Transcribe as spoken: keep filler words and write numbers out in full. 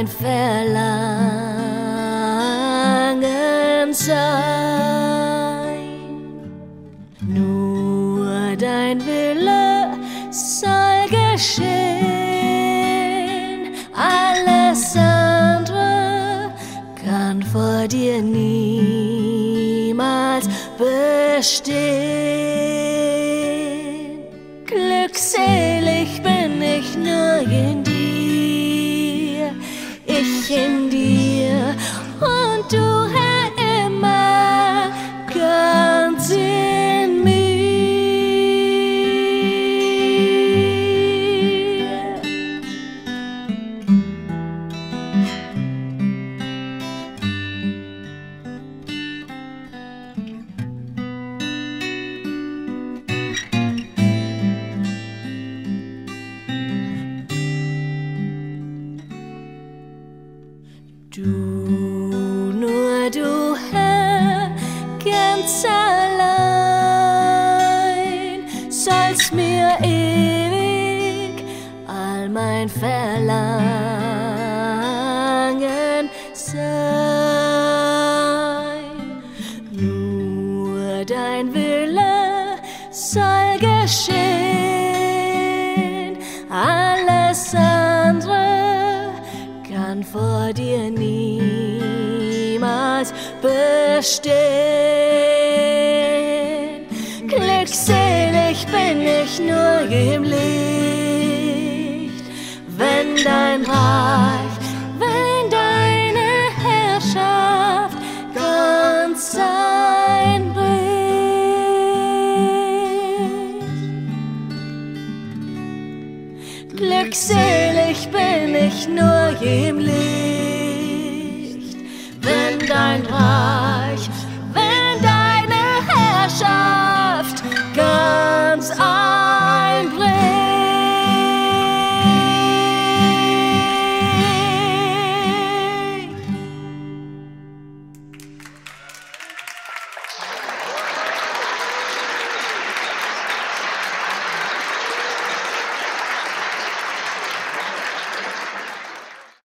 mein Verlangen sein. Nur dein Wille soll geschehen, alles andere kann vor dir niemals bestehen. Glückselig bin ich nur in dir, ich in dir und du, Herr, immer ganz in mir. Du, nur du, Herr, ganz allein, sollst mir ewig all mein Verlangen sein. Nur dein Wille soll geschehen, alles andere kann vor dir niemals bestehen. Glückselig bin ich nur im Licht, wenn dein Reich, wenn deine Herrschaft ganz einbricht. Glückselig bin ich nur im Licht, wenn dein Reich